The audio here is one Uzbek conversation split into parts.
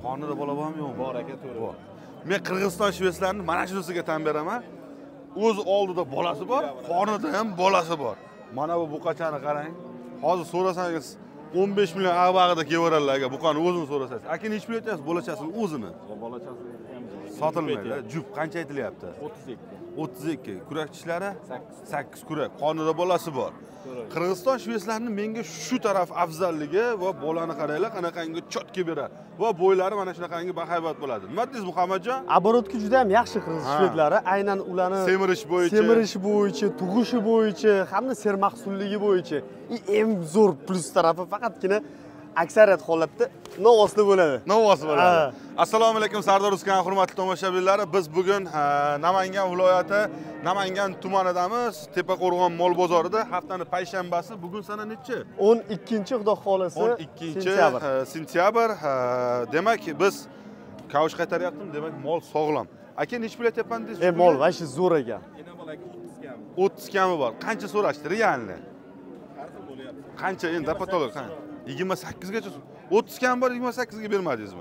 Qornida bola bormi yo'qmi? Bor aka, to'g'ri. Bor. Men Qirg'iziston shvetlarini mana shunisiga tan beraman. O'z oldida bolasi bor, qornida ham bolasi bor. Mana bu buqachani qarang. Hozir so'rasangiz 15 million ag'bag'ida kelaveradilar aka, buqani o'zini so'rasangiz. Aka nechta aytyapsiz bolachasini o'zini? Bolachasi Sotilmaydi. Jup qancha aytilyapti? 32. 32. Kurakchishlari 8. 8 kurak. Qornida bolasi bor. Qirg'iziston shvetlarini menga shu taraf afzalligi va bolani qaranglar, qanaqangi chotga beradi. Va bo'ylari mana shunaqangi bahaybat bo'ladi. Nima deysiz Muhammadjon? Оборотki juda ham yaxshi qirg'iz shvedlari. Aynan ularni semirish bo'yicha, tug'ishi bo'yicha, hamda sermahsulligi bo'yicha eng zo'r plus tarafi faqatgina aksariyat holatda novosli bo'ladi. Novosli bo'ladi. Assalomu alaykum Sardor Uzkan hurmatli tomoshabinlar. Biz bugun Namangan viloyati Namangan tumanidamiz. Tepaqo'rg'on mol bozorida haftaning payshanbasi. Bugun sana nechi? 12-xudo xolisi 12-sentyabr. Demak, biz kavush qaytaryapmiz. Demak, mol sog'lom. Aka nech pul aytyapman deysiz? Mol vashi zo'r ekan. Yana bor aka 30 kami. 30 kami bor. Qancha so'rashdi realni? Har xil bo'lyapti. Qancha endi patolog qani? 28 gacha 30 kam bor, 28 ga bermadingizmi?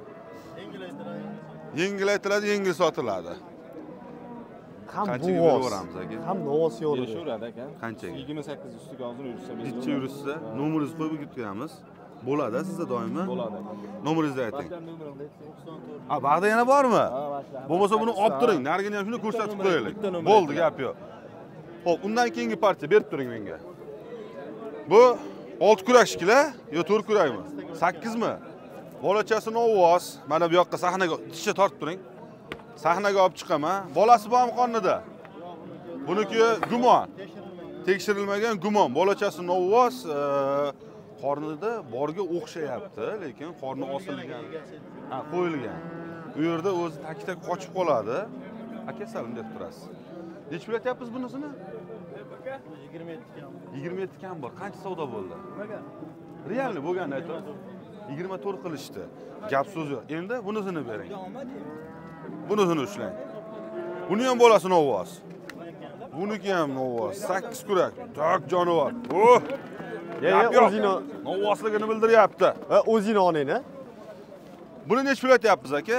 Yengillaytiradi, yengil sotiladi. Ham qanchaga beraveramiz aka? Ham novos yo'q. Berishaveradi aka. Qanchaga? 28 ustiga hozir yursa Necha yursa, nomeringizni qo'yib ketganmiz. Bo'ladi sizda doimo. bo'ladi. Nomeringizni ayting. Boshqa nomerimni aytsangiz 94. Ha, bag'da yana bormi? Ha, boshqa. Bo'lmasa buni olib turing. Narigini ham shuni ko'rsatib qo'yaylik. Bo'ldi, gap yo'q. Xo'p, undan keyingi partiya berib turing menga. Bu 6 kurak shikila, yo 4 kurakmi? 8 mi? Bolachasi novoz. Mana bu yoqqa sahnaga tisha tortib turing. Sahnaga olib chiqaman. Bolasi bormi qornida? Buniki gumon. Tekshirilmagan gumon. Bolachasi novoz, qornida borga o'xshayapti, lekin qorni osilgan. Ha, qo'yilgan. Bu yerda o'zi tak-tak qochib qoladi. Aka salim deb turasiz. Nech pul aytyapsiz bunisini? 27 kam. 27 kam bor. Qancha savdo bo'ldi? Realni bo'lganini ayting. 24 qilishdi. Gap so'z yo'q. Endi bunisini bering. Bunisini ushlang. Buni ham bolasi novoz. Buniki ham novoz. 8 kurak. Tak jonivor. Oh! O'zini novozligini bildiryapti. va o'zini oling-a. Buni nech pul aytyapsiz aka?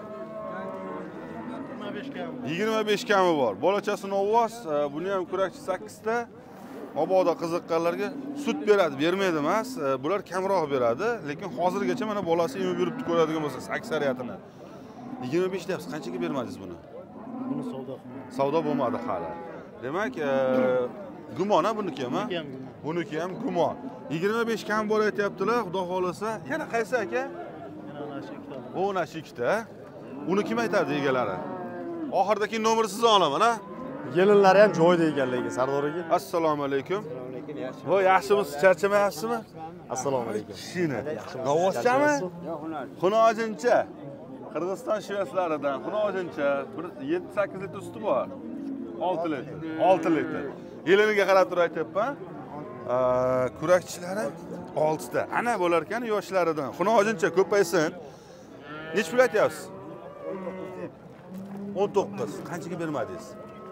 25 kami bor. Bolachasi novoz, buni ham kurakchi 8 ta. Mabodo qiziqqanlarga sut beradi, bermaydi emas. Bular kamroq beradi, lekin hozirgacha mana bolasi emib yuribdi ko'radigan bo'lsa, aksariyatini. 25 deyapsiz, qanchaga bermadingiz buni? Buni savdo qilmadim. Savdo bo'lmadi hali. Demak, gumon buniki ham. Buniki ham gumon. 25 kam bor aytyaptilar, xudo xolasa. Yana qaysi aka? Yana ana shu ikkita. Uni kim aytadi egalari? Oxirdagi nomerni siz olaman, ha? Gelinlari ham joyida ekanligi Sardor aka. Assalomu alaykum. Voy, yaxshimisiz? Charchamayapsizmi? Assalomu alaykum. Shini. Novvoschami? Xunojincha. Qirg'iziston shvetslaridan xunojincha 7-8 litr suti bor. 6 litr. 6 litr. Yeliniga qarab turib aytyapman. Kurakchilari 6 ta. Ana bo'lar ekan yoshlaridan. Xunojincha ko'paysin. Nech pul aytyapsiz? 19. Qanchaga bermadingiz?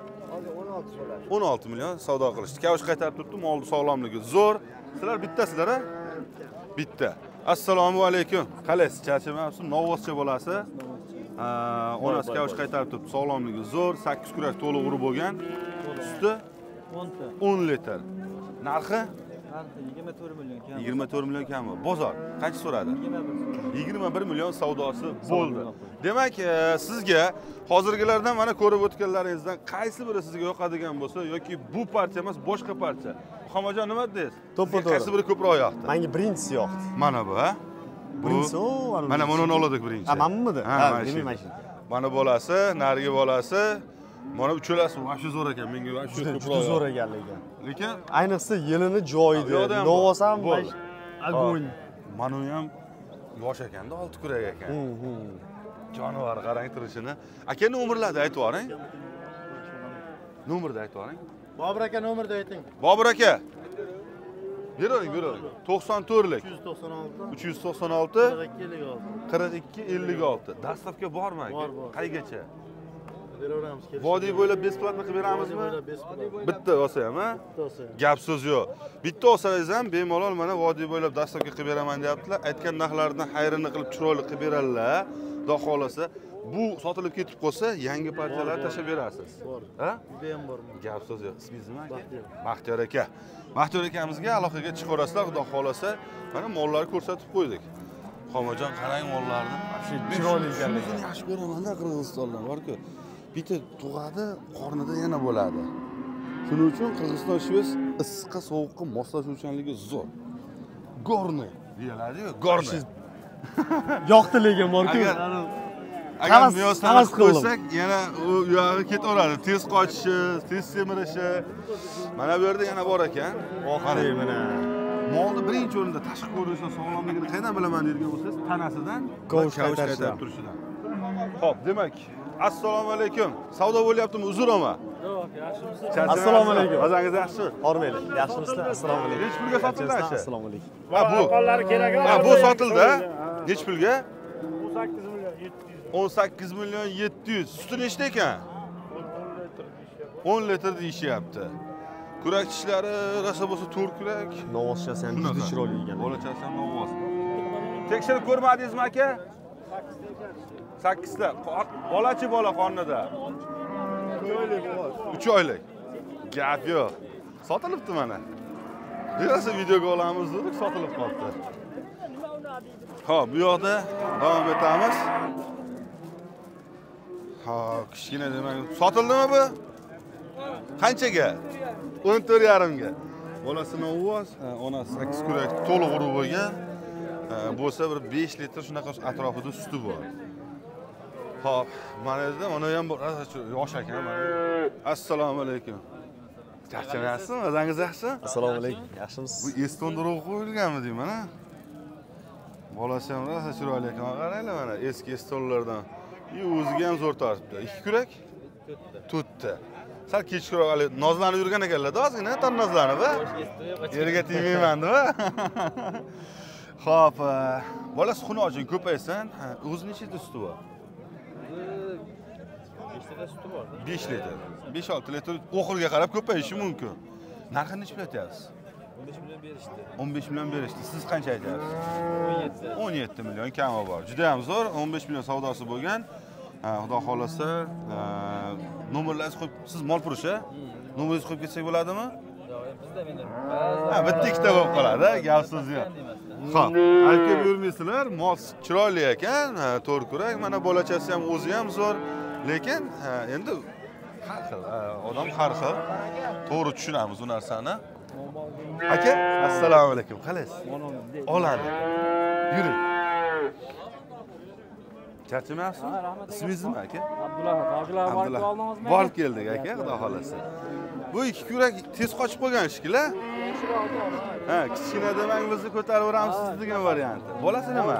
16 million savdo qilishdi. Kavush qaytarib turibdi, molni sog'lomligi zo'r. Sizlar bittasizlar-a? Bitta. Assalomu alaykum. Qalaysiz? Charchamayapsiz? Novvoscha bo'lasiz? Onasi kavush qaytarib turibdi, sog'lomligi zo'r, 8 kurak to'liq urib bo'lgan. Suti 10 litr. Narxi? 24 million kam. 24 million kami. Bozor qancha so'radi? 21 million savdosi bo'ldi. Demak, sizga hozirgilardan mana ko'rib o'tganlaringizdan qaysi biri sizga yoqadigan bo'lsa yoki bu partiya emas, boshqa partiya. Muhammadjon nima deysiz? To'ppa-to'g'ri. Qaysi biri ko'proq yoqdi? Menga birinchisi yoqdi. Mana bu, ha? Birinchisi, mana buni oladik birinchi. Ha, manmidi? Ha, demak shu. Mana bolasi, narigi bolasi, mana uchalasi vaqti zo'r ekan. Menga vaqti Juda zo'r ekanligi. Lekin ayniqsa yelini joyida. Novos ham agon. Mana ham yosh ekanda, 6 kurak ekan. Jonivor qarang turishini. Aka nomerlarni aytib yuboring. Nomerni aytib yuboring. Bobur aka nomerni ayting. Bobur aka. Bering. 94lik. 396 396 42 56. 42 56. Dastavka bormi aka? Bor. Qaygacha? Beraveramiz. Vodiy bo'ylab besplatni qilib beramizmi? Bitta olsa ham, ha? Bitta olsa ham. Gap so'z yo'q. Bitta olsangiz ham bemalol mana vodiy bo'ylab dastavka qilib beraman deyaptilar. Aytgan narxlaridan xayrini qilib chiroyli qilib beradilar. Xudo xolasa, bu sotilib ketib qolsa, yangi partiyalar tashab berasiz. Bor. Ha? Uyda ham bormi? Gap so'z yo'q. Ismingiz nima aka? Baxtiyor. Baxtiyor aka. Baxtiyor akamizga aloqaga chiqarasizlar, xudo xolasa. Mana mollarni ko'rsatib qo'ydik. Xomajon, qarang mollarni. Chiroyli ekanligi. Shuni yaxshi ko'raman-da, Qirg'izistondan bor-ku. Bitta tug'adi, qornida yana bo'ladi. Shuning uchun Qirg'iziston shves issiqqa, sovuqqa moslashuvchanligi zo'r. Gorni deyiladi-ku, gorni. Yoqdi lekin bor-ku. Agar miyosdan qo'ysak, yana u yog'i ketaveradi. Tez qochishi, tez semirishi. Mana bu yerda yana bor ekan. Oxiri mana. Molni birinchi o'rinda tashqi ko'rinishi, sog'lomligini qayerdan bilaman deydigan bo'lsangiz, tanasidan, Go'sht qaytarib turishidan. Xo'p, demak, assalomu alaykum. Savdo bo'lyaptimi? Uzr-oma. Yo'q, yaxshimisiz? Assalomu alaykum. O'zingiz yaxshimi? Hormaylar. Yaxshimisizlar? Assalomu alaykum. Nech pulga sotildi ashi? Assalomu alaykum. Ha, bu. Ha, bu sotildi. Nech pulga? 18 million 700. 18 million 700. Suti nechta ekan? 10 litr deyishyapti. Kurak tishlari rosa bo'lsa 4 kurak. Novvoschasi ham juda chiroyli ekan. Bolachasi ham novvos. Tekshirib ko'rmadingizmi aka? 8 ta. Bolachi bola qornida. 3 oylik. Gap yo'q. Sotilibdi mana. Birosa videoga olamiz dedik, sotilib qoldi. Xo'p, bu yoqda davom etamiz. Ha, kichkina demak, sotildimi bu? Qanchaga? 14,5 ga. Bolasi novvos, onasi 8 kurak to'liq urug' bo'lgan. Bo'lsa bir 5 litr shunaqa atrofida suti bor. Xo'p, mana yerda ona ham bor, yosh ekan mana. Assalomu alaykum. Charchamayapsizmi? O'zingiz yaxshimi? Assalomu alaykum. Yaxshimisiz? Bu Eston urug' qo'yilganmi deyman, ha? Bolasi ham rosa chiroyli ekan. Qaranglar mana eski Estonlardan. O'ziga ham zo'r tortibdi. 2 kurak? 4 ta. Sal kechroq hali nozlanib yurgan ekanlar, ozgina tan nozlanib, ha? Yerga tegmayman-da. Xo'p, bolasi xunojin ko'paysin. O'zi nechta suti bor? 5 litr. 5-6 litr oxirga qarab ko'payishi mumkin. Narxini nech aytyapsiz? 15 million berishdi. 15 million berishdi. Siz qancha aytyapsiz? 17 million kami bor. Juda ham zo'r. 15 million savdosi bo'lgan. Xudo xolasa, nomerlaringizni qo'yib, siz Molfurush-a? Nomeringizni qo'yib ketsak bo'ladimi? Yo'q, bizda menda. Ha, bitta ikkita bo'lib qoladi, gap so'z yo'q. Xo'p, aytib yurmaysizlar, mol chiroyli ekan, to'rt kurak, mana bolachasi ham o'zi ham zo'r, lekin endi har xil, odam har xil. To'g'ri tushunamiz bu narsani. Aka, assalomu alaykum. Qalaysiz? Oladi. Yuring. Charchamayapsizmi? Ismingiz nima aka? Abdulla. Borib keldik aka, xudo xolasa. Bu ikki kurak tez qochib qolgan shekilli. Ha, kichkina demak bizni ko'tarib o'ramsiz degan varianti. Bolasi nima?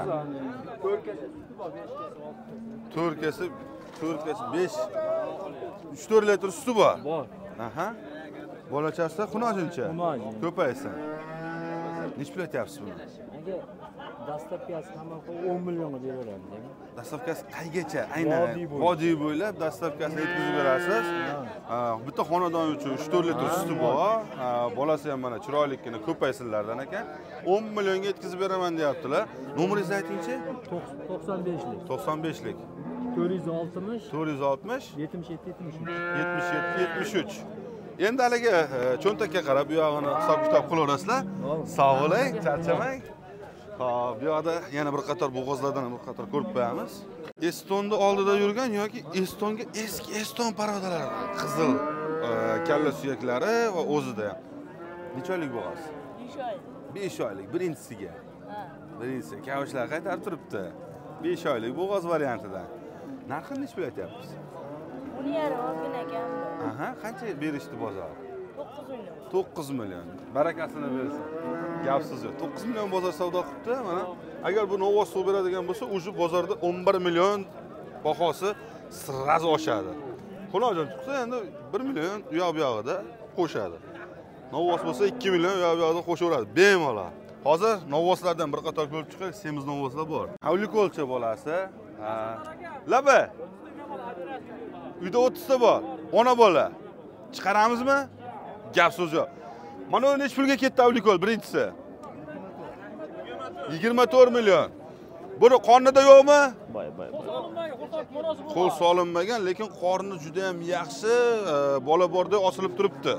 To'rkasi 5 3-4 litr suti bor. Bor. Aha. Bolachasi xunojincha. Ko'paysin. Nech pul aytyapsiz buni? Aka, dastavkasi hamma 10 millionga beraveramiz. Dastavkasi qaygacha? Aynan vodiy bo'ylab dastavkasini yetkazib berasiz. Bitta xonadon uchun 3-4 litr suti bor. Bolasi ham mana chiroylikkina ko'paysinlardan ekan. 10 millionga yetkazib beraman deyaptilar. Nomeringizni aytingchi? 95lik. 95lik. 460 460 77 73. Endi haligi cho'ntakka qarab bu yog'ini hisob-kitob qilaverasizlar. Sog' bo'ling, charchamang. Xo'p, bu yoqda yana bir qator bo'g'ozlardan bir qator ko'rib qo'yamiz. Estonda oldida yurgan yoki Estonga eski Eston parodalari, qizil kalla suyaklari va o'zida ham. Necha oylik bo'g'oz? 5 oylik. Birinchisiga. Birinchisi kavushlar qaytarib turibdi. 5 oylik bo'g'oz variantidan. Narxini nech pul aytyapsiz? 10,5 olgan ekan. Aha, qancha berishdi bozor? 9 million. 9 million. Barakasini bersin. Gapsiz yo'q. 9 million bozor savdo qilibdi. Mana agar bu novvoz suv beradigan bo'lsa, o'sha bozorda 11 million bahosi sirraz oshadi. Xunojon chiqsa endi 1 million u yoq bu yog'ida qo'shadi. Novvoz bo'lsa 2 million u yoq bu yog'ida qo'shaveradi. Bemalol. Hozir novvoslardan bir qator ko'rib chiqdik, semiz novvoslar bor. Avlikolcha bolasi. Laba. Uyda 30 ta bor. Ona bola. Chiqaramizmi? Gap so'z yo'q. Mana u nech pulga ketdi avlikol birinchisi? 24 million. Buni qornida yo'qmi? Boy. Qo'l solinmagan, lekin qorni juda ham yaxshi, bola borda osilib turibdi.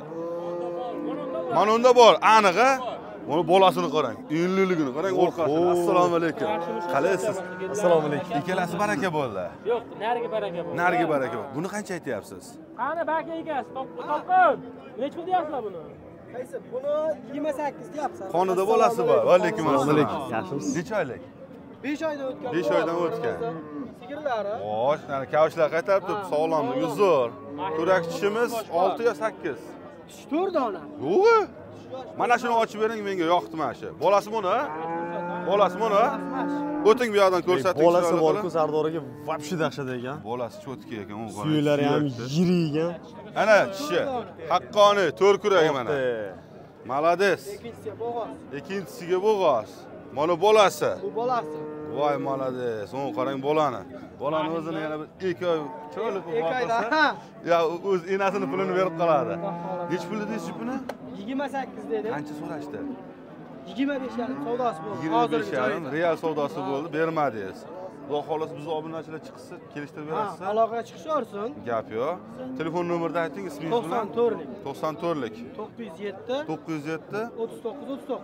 Mana unda bor, aniq a? Mana bolasini qarang, enliligini qarang, orqasini. Assalomu alaykum. Qalaysiz? Assalomu alaykum. Ikkalasi baraka bo'ldi. Yo'q, nariga baraka bo'ldi. Nariga baraka bo'ldi. Buni qancha aytyapsiz? Qani baka egasi, topqin. Nech pul deyapsizlar buni? Qaysi? Buni 28 deyapsiz. Qonida bolasi bor. Va alaykum assalom. Yaxshimisiz? Necha oylik? 5 oydan o'tgan. 5 oydan o'tgan. Sigirlari. Xo'sh, mana kavshlar qaytarib turibdi, sog'lomligi zo'r. Turakchimiz 6 yo 8. 4 dona. Yo'q. Mana shuni ochib bering, menga yoqdi mana shu. Bolasi buni? Bolasi buni? O'ting bu yoqdan ko'rsating. Bolasi bor-ku, Sardoraga вообще dahshat ekan. Bolasi cho'tki ekan, u qarang. Suylari ham yirik ekan. Ana tishi. Haqqoniy, to'r kuragi mana. Malades. Ikkinchisi bo'g'oz. Ikkinchisiga bo'g'oz. Mana bolasi. Bu bolasi. Voy malades. Uni qarang bolani. Bolani o'zini yana bir 2 oy chiroyli qilib 2 oyda. boqsa, ya o'z enasini pulini berib qoladi. Nech pul deysiz buni? 28 dedi. Qancha so'rashdi? 25 yarim savdosi bo'ldi. 25 yarim real savdosi bo'ldi, bermadingiz. Xudo xolasa biz obunachilar chiqsa, kelishtirib berasiz. Aloqaga chiqisharsin. Gap yo'q. Telefon nomerni ayting, ismingiz bilan. 94lik. 94lik. 907 907 39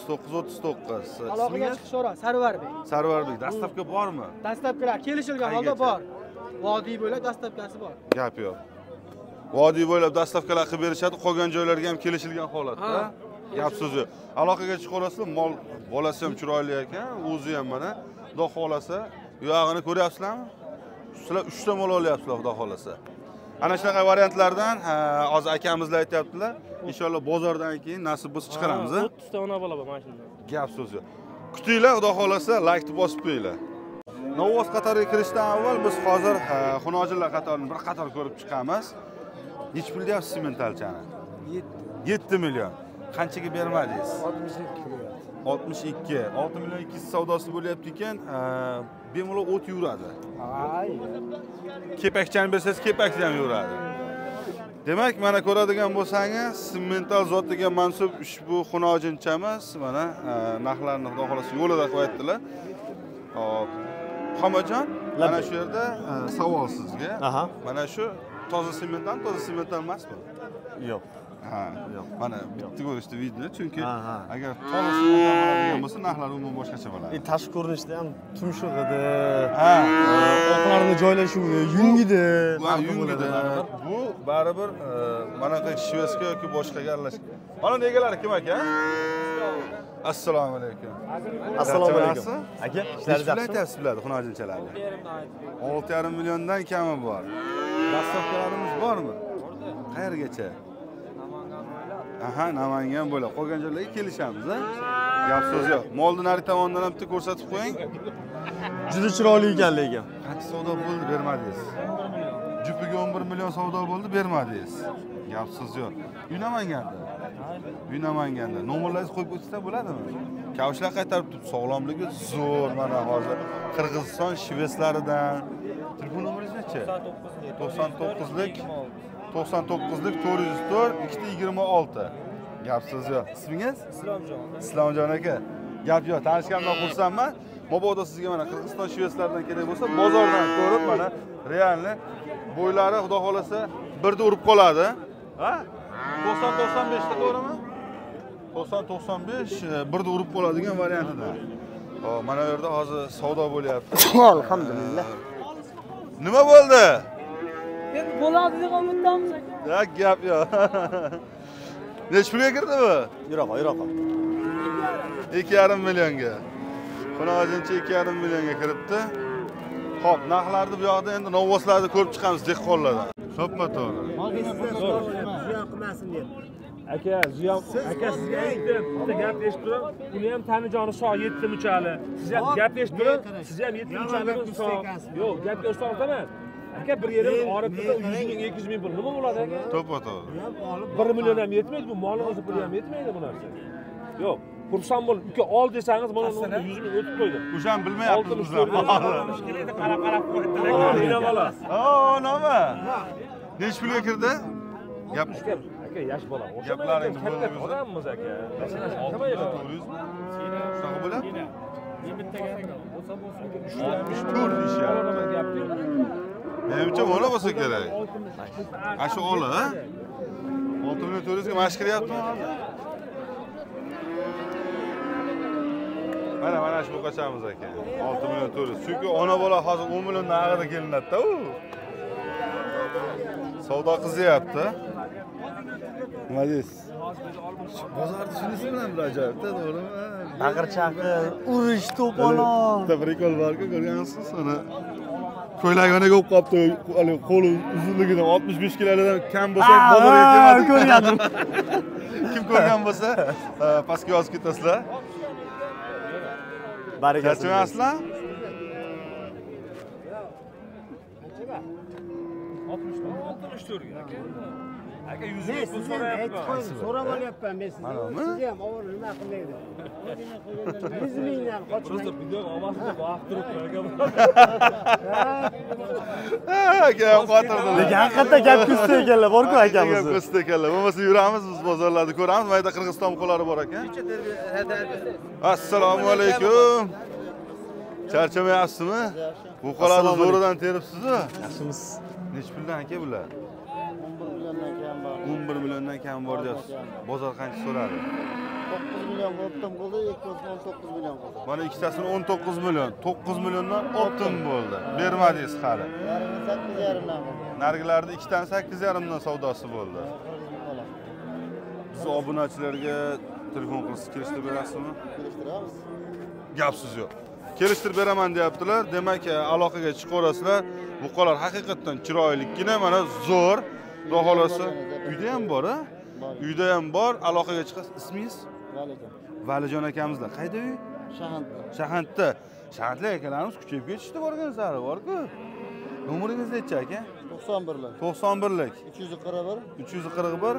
39. Aloqaga chiqisharasiz. Sarvarbek. Sarvarbek, dastavka bormi? Dastavkalar kelishilgan holda bor. Vodiy bo'ylab dastavkasi bor. Gap yo'q. Vodiy bo'ylab dastavkalar qilib berishadi, qolgan joylarga ham kelishilgan holatda. Gap so'zi. Aloqaga chiqib olasizlar, mol bolasi ham chiroyli ekan, o'zi ham mana. Xudo xolasa, yog'ini ko'ryapsizlarmi? Sizlar 3 ta mol olyapsizlar, xudo xolasa. Ana shunaqa variantlardan hozir akamizlar aytayaptilar. Inshaalloh bozordan keyin nasib bo'lsa chiqaramiz. 30 ta ona bola bor mana shunda. Gap so'z yo'q. Kutinglar, xudo xolasa, like-ni bosib qo'yinglar. Novvoz qatoriga kirishdan avval biz hozir xunojinlar qatorini bir qator ko'rib chiqamiz. Nech pul deyapsiz sementalchani? 7 million. Qanchaga bermadingiz? 62. 6 million 200 savdosi bo'lyapti ekan, bemalol o't yuradi. Kepakchani bersangiz, kepakchi ham yuradi. Demak, mana ko'radigan bo'lsangiz, semental zotiga mansub ushbu xunojinchamiz mana narxlarni xudo xolasa yo'lida qo'yibdilar. Hop. Xamajon, mana shu yerda savol sizga. Mana shu toza semental emasmi? Yo'q. Ha, yo'q. Mana bitta ko'rishda vidno, chunki agar toza semental bo'ladigan bo'lsa, narxlar umuman boshqacha bo'ladi. Tashqi ko'rinishda ham tumshuq edi. Oqlarni joylashuvi yungidi. Yungidi. Bu baribir manaqa shveska yoki boshqaga aralashgan. Mana egalari kim aka? Assalomu alaykum. Assalomu alaykum. Aka, ishlaringiz yaxshimi? Aytasiz biladi xunojinchalarni. 6,5 milliondan kami bor. Dastavkalarimiz bormi? Qayergacha? Aha, Namangan bo'ladi. Qolgan joylarga kelishamiz, ha? Gap so'z yo'q. Molni nari tomondan ham bitta ko'rsatib qo'ying. Juda chiroyli ekan lekin. Qancha savdo bo'ldi, bermadingiz? Jupiga 11 million savdo bo'ldi, bermadingiz. Gap so'z yo'q. Uy Namanganda. Uy Namanganda. Nomerlaringizni qo'yib o'tsa bo'ladimi? Kavshlar qaytarib turib, sog'lomligi zo'r mana hozir. Qirg'iziston shveslaridan. Telefon nomeringiz necha? 99lik 99lik 404 226. Gap so'z yo'q. Ismingiz? Islomjon. Islomjon aka. Gap yo'q, tanishganimdan xursandman. Mabodo sizga mana Qirg'iziston shveslaridan kerak bo'lsa, bozordan ko'rib mana realni bo'ylari xudo xolasa birda urib qoladi. Ha? 90-95 ta to'g'rimi? 90-95 birda urib qoladigan variantidan. Hop, mana bu yerda hozir savdo bo'lyapti. Alhamdulillah. Nima bo'ldi? Endi bo'ladi deb umidamiz aka. Ya gap yo'q. Nech pulga kirdi bu? Yiroq. 2,5 millionga. Xunojincha 2,5 millionga kiribdi. Xo'p, narxlarni bu yoqda endi novvoslarni ko'rib chiqamiz dehqonlardan. Xo'pmi to'g'ri? Ziyon qilmasin deb. Aka, ziyon. Aka sizga aytdim, bitta gap eshitib turib, uni ham tanijoni sog' 7 muchali. Siz ham gap eshitib turib, siz ham 7 muchali sog'. Yo'q, gapga o'xshab emas. Aka 1 yerim orifida 100 ming 200 ming pul nima bo'ladi aka? To'g'ri. 1 million ham yetmaydi, bu molning o'zi puli ham yetmaydi bu narsa. Yo'q. xursand bo'lib, uka ol desangiz, mana 100 ming o'tib qo'ydi. O'shani bilmayapmiz bizlar. Qarab qo'ydilar. Nima? Nech pulga kirdi? Gap aka, yosh bola. Gaplaring katta odammiz aka. Masalan, nima edi? Shunaqa bo'ladi? To'rt deyishyapti. Menimcha mana bo'lsa kerak. Shu ola, ha? 6.400 ga mashq qilyaptimi hozir? Mana shu qochamiz ekan. 6.400. Chunki ona bola hozir 10 million nag'ida kelinadi-da u. Savdo qizyapti. Nima deysiz? Bozorda shunisi bilan bir ajoyibda, to'g'rimi? Bag'ir-chaqir, urish, to'polon. Bitta prikol bor-ku, ko'rgansiz? Uni ko'ylagini ko'p qopdi, qo'li uzunligidan 65 kilodan kam bo'lsa bozorga keladi. Ko'rgandim. Kim ko'rgan bo'lsa, pastga yozib ketasizlar. Barakasi. Charchamasizlar? 64 ga. Aka 100 ming pul so'rayapman. So'rab olyapman men sizdan. Siz ham ovul nima qilaydi? 100 mingdan qochmang. Video omasida vaqt turibdi Aka qotirdilar. Lekin haqiqatda gap ko'zda ekanlar, bor-ku akamiz. Gap ko'zda ekanlar. Bo'lmasa yuramiz biz bozorlarda ko'ramiz. Mayda Qirg'iziston qo'llari bor ekan. Assalomu alaykum. Charchamayapsizmi? Bu qo'llarni zo'ridan teribsiz-ku. Yaxshimiz. Nech puldan aka bular? 11 milliondan kam bor deyapsiz. Bozor qancha so'radi? 9 million optim bo'ldi, 19 million bo'ldi. Mana ikkitasini 19 million, 9 milliondan optim bo'ldi. Bermadingiz hali. Yarimi 8,5 dan bo'ldi. Nargilarda ikkitani 8,5 dan savdosi bo'ldi. Biz obunachilarga telefon qilib kelishtirib berasizmi? Kelishtiramiz. Gapsiz yo'q. Kelishtirib beraman deyaptilar. Demak, aloqaga chiqaverasizlar. Bu qo'llar haqiqatan chiroylikgina, mana zo'r. Xudo xolasa, uyda ham bor, ha? Uyda ham bor. Aloqaga chiqasiz. Ismingiz? Valijon. Valijon akamizlar. Qayda uy? Shahantda. Shahantda. Shahantlik akalarimiz kuchayib ketishdi borgan sari bor-ku. Nomeringiz necha aka? 91lik. 91lik. 341 341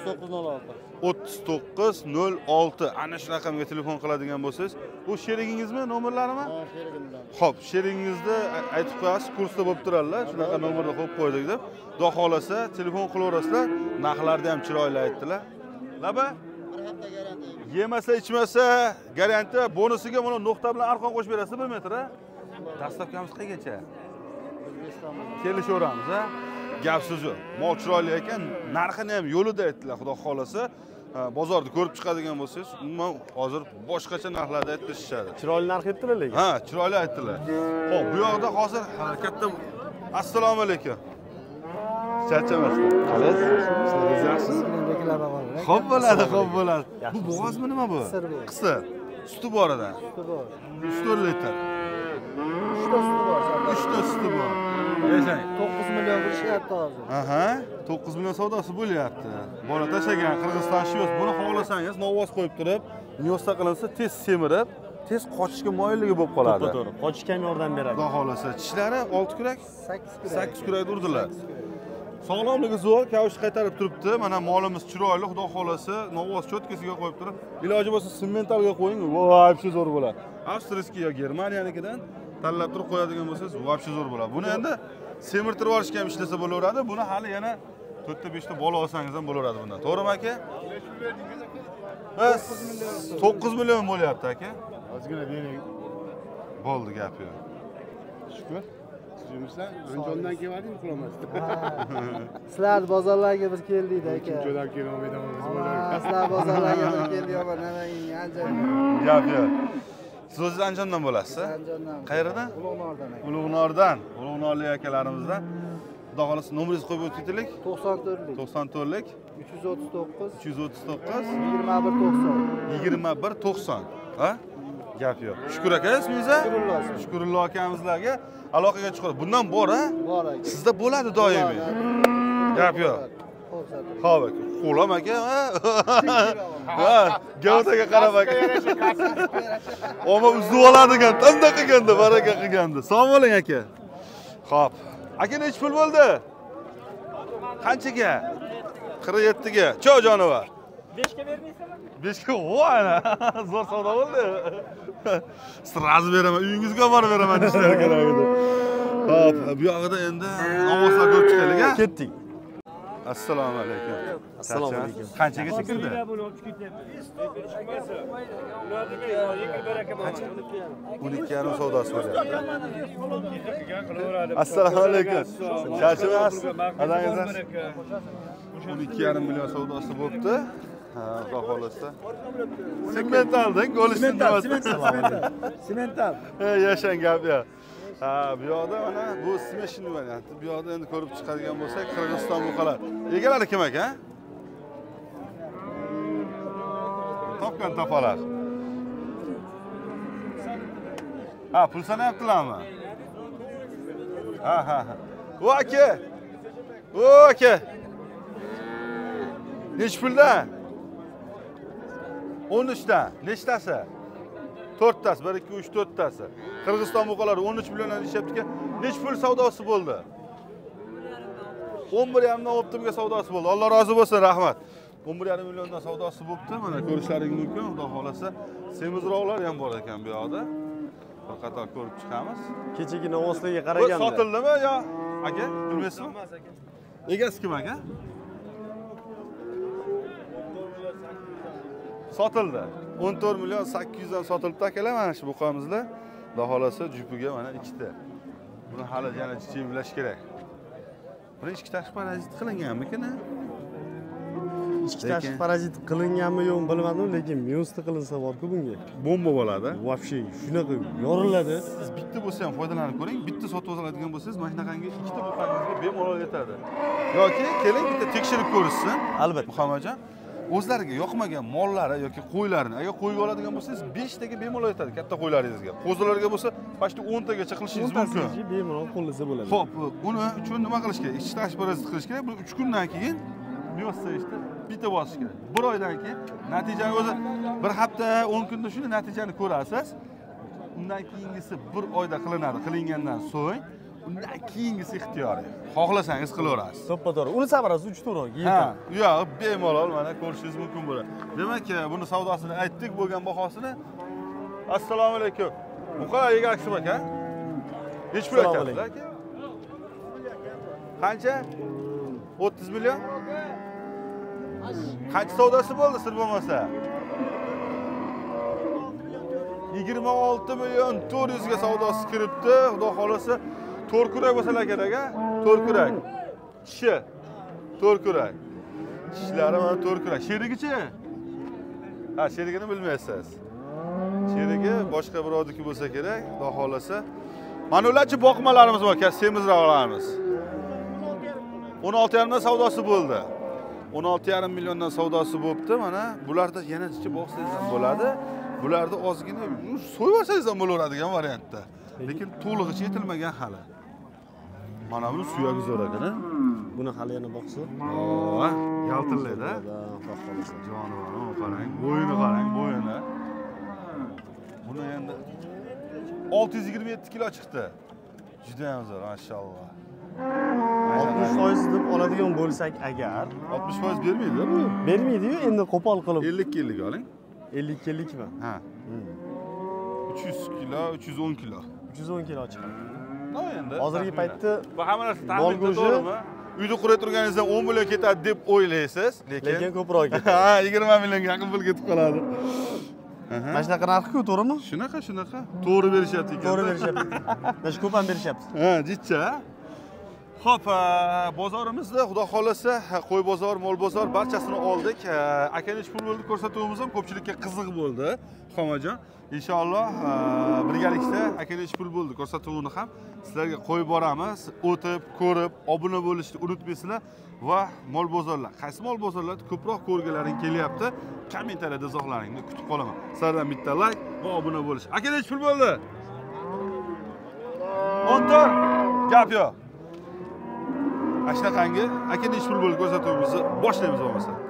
3906. 3906. Ana shu raqamga telefon qiladigan bo'lsangiz, bu sherigingizmi, nomerlarimi? Ha, sherigimdan. Xo'p, sheringizni aytib qo'yasiz, kursda bo'lib turarlar. Shunaqa nomerni qo'yib qo'ydik deb. Xudo xolasa, telefon qilaverasizlar. Narxlarni ham chiroyli aytdilar. Laba? Bir hafta garantiya. Yemasa, ichmasa, garantiya, bonusiga mana nuqta bilan arqon qo'shib berasiz 1 metr, ha? Dastavkamiz qaygacha? Kelishaveramiz, ha? Gap so'z yo'q. Mol chiroyli ekan, narxini ham yo'lida aytdilar, xudo xolasa. Bozorda ko'rib chiqadigan bo'lsangiz, umuman hozir boshqacha narxlarda aytishadi. Chiroyli narx aytdilar lekin. Ha, chiroyli aytdilar. Xo'p, bu yoqda hozir katta assalomu alaykum. Charchamasdan. Qalaysiz? Ishlaringiz yaxshimi? Xo'p bo'ladi, xo'p bo'ladi. Bu bo'g'ozmi nima bu? Qisir. Suti bor edi. Suti bor. 3 litr. 3 ta suti bor. 3 ta suti bor. Yashang. 9 million qilishyapti hozir. Aha, 9 million savdosi bo'lyapti. Bola tashagan Qirg'iziston shivos. Buni xohlasangiz novoz qo'yib turib, nyosta qilinsa tez semirib, tez qochishga moyilligi bo'lib qoladi. To'g'ri, qochishga ham yordam beradi. Xudo xolasa, tishlari 6 kurak, 8 kurak. 8 kurak urdilar. Sog'lomligi zo'r, kavush qaytarib turibdi. Mana molimiz chiroyli, Xudo xolasa, novoz cho'tkasiga qo'yib turib, iloji bo'lsa sementalga qo'ying, voy, zo'r bo'ladi. Avstriyskiy yo Germaniyanikidan tanlab turib qo'yadigan bo'lsangiz, voy, zo'r bo'ladi. Buni endi semirtirib olishga ham ishlasa bo'laveradi. Buni hali yana 4 ta 5 ta bola olsangiz ham bo'laveradi bundan. To'g'rimi aka? Biz 9 million bo'lyapti aka. Ozgina bering. Bo'ldi gap yo'q. Shukur. Sizlar Andijondan keldingmi qulamasdan? Sizlar bozorlarga biz keldik aka. Jo'dab kelolmaydi biz bozorga. Sizlar bozorlarga biz keldik, yo'q, Namangan, Andijon. Gap yo'q. Siz o'zingiz Andijondan bo'lasiz? Andijondan. Qayerdan? Ulug'nordan aka. Ulug'nordan. Ulug'norlik akalarimizdan. Xudo xolasa nomeringizni qo'yib o'taylik. 94lik. 94lik 339 339 2190. 2190. Ha? Gap yo'q. Shukur aka ismingiz? Shukurullo akamizlarga aloqaga chiqadi. Bundan bor, ha? Bor aka. Sizda bo'ladi doimiy. Gap yo'q. Xo'p aka. Qo'lam aka, ha? Ha, gavdaga qarab aka. Oma uzib oladigan, qanday qilganda, baraka qilganda. Sog' bo'ling aka. Xo'p. Aka nech pul bo'ldi? Qanchaga? 47 ga. Cho jonivar. 5 ga bermaysanmi? 5 ga ana. Zo'r savdo bo'ldi. Sraz beraman, uyingizga borib beraman ishlar kerak edi. Xo'p, bu yog'ida endi ovozlar ko'p chiqaylik a? Ketdik. Assalomu alaykum. Assalomu alaykum. Qanchaga kirdi? 12,5 savdosi bo'lyapti. Assalomu alaykum. Charchamas? Adangizlar 12,5 million savdosi bo'pti. Ha, xudo xolasa. Sementaldan golishni Semental. Yashan gap ya. Ha, bu yoqda mana bu smeshni varianti. Bu yoqda endi ko'rib chiqadigan bo'lsak, Qirg'iziston buqalar. Egalari kim aka? Topgan topalar. Ha, pul sanayaptilarmi? Ha. O aka. O aka. Nech pulda? 13 ta. Nechtasi? 4 tasi, 1 2 3 4 tasi. Qirg'iziston buqalari 13 milliondan ishlayapti. Nech pul savdosi bo'ldi? 11,5 dan optimga savdosi bo'ldi. Alloh rozi bo'lsin, rahmat. 11,5 milliondan savdosi bo'pti. Mana ko'rishlaring mumkin, xudo xolasa. Semizroqlar ham bor ekan bu yoqda. Bir qator ko'rib chiqamiz. Kechagi novoslarga qaraganda. Bu sotildimi yo aka? Bilmaysizmi? Egasi kim aka? Sotildi. 14 million 800 dan sotilibdi akalar mana shu buqamizda. Xudo xolasa jupiga mana ikkita. Buni hali yana chimlash kerak. Buni ichki tashqi parazit qilinganmikan? Ichki tashqi parazit qilinganmi yo'qmi bilmadim, lekin myusta qilinsa bor-ku bunga. Bomba bo'ladi. Вообще shunaqa yoriladi. Siz bitta bo'lsa ham foydalanib ko'ring. Bitta sotib oladigan bo'lsangiz, mana shunaqangi ikkita buqangizga bemalol yetadi. Yoki keling bitta tekshirib ko'rishsin. Albatta. Muhammadjon, o'zlariga yoqmagan mollari yoki qo'ylarni agar qo'yga oladigan bo'lsangiz 5 taga bemalol yetadi katta qo'ylaringizga. Qo'zilarga bo'lsa, pashti 10 tagacha qilishingiz mumkin. Bemalol qo'llasa bo'ladi. Xo'p, uni uchun nima qilish kerak? Ichki tashqi parazit qilish kerak. Bu 3 kundan keyin myusta ishda bitta bosish kerak. 1 oydan keyin natijani o'zi 1 hafta 10 kunda shuni natijani ko'rasiz. Undan keyingisi 1 oyda qilinadi. Qilingandan so'ng undan keyingisi ixtiyoriy. Xohlasangiz qilaverasiz. To'ppa-to'g'ri. Uni samarasi 3 to'g'ri. Ha, yo'q, bemalol mana ko'rishingiz mumkin bo'ladi. Demak, buni savdosini aytdik, bo'lgan bahosini. Assalomu alaykum. Buqalar egasi kim aka? Nech pul aytyapsiz aka? Qancha? 30 million? Qancha savdosi bo'ldi sir bo'lmasa? 26 million 400 ga savdosi kiribdi. Xudo xolasa 4 kurak bo'lsalar kerak a? 4 kurak. Kishi 4 kurak. Kishlari mana 4 kurak. Sherigichi? Ha, sherigini bilmaysiz. Sherigi boshqa birovniki bo'lsa kerak, xudo xolasa. Mana ularchi boqmalarimiz bor, semizroqlarimiz. 16,5 dan savdosi bo'ldi. 16,5 milliondan savdosi bo'pti. Mana bularda yana ichi boqsangiz ham bo'ladi. Bularda ozgina so'yib olsangiz ham bo'laveradigan variantda. Lekin to'lig'icha yetilmagan hali. Mana buni suyagi zo'r ekan-a. Buni hali yana boqsa. O, yaltillaydi. Jonivor, qarang, bo'yini qarang, bo'yini. Buni endi 627 kilo chiqdi. Juda ham zo'r, mashalloh. 60% deb oladigan bo'lsak agar 60% bermaydi bu. Bermaydi-yu, endi qo'pol qilib 50 oling. 50-50mi? Ha. 300 kilo, 310 kilo. 310 kilo chiqadi. No endi. Hozirgi paytda bu hamma narsa taxmin to'g'rimi? Uyda quray turganingizda 10 million ketadi deb o'ylaysiz, lekin ko'proq ketadi. Ha, 20 millionga yaqin pul ketib qoladi. Mana shunaqa narx-ku, to'g'rimi? Shunaqa. To'g'ri berishyapti ekan. To'g'ri berishyapti. Mana shu ko'p ham berishyapti. Ha, jicha. Xo'p, bozorimizda xudo xolasa qo'y bozor, mol bozor barchasini oldik. Akani pul bo'ldi ko'rsatuvimiz ham ko'pchilikka qiziq bo'ldi. Xomajon, inshaalloh birgalikda akani pul bo'ldi ko'rsatuvini ham sizlarga qo'yib boramiz. O'tib, ko'rib, obuna bo'lishni unutmaysizlar va mol bozorlar. Qaysi mol bozorlarda ko'proq ko'rgalaring kelyapti? Kommentariyada izohlaringni kutib qolaman. Sizlardan bitta like va obuna bo'lish. Akani pul bo'ldi. 14 gap yo'q. Ashunaqangi aka nech pul bo'ldi ko'rsatuvimizni boshlaymiz bo'lmasa.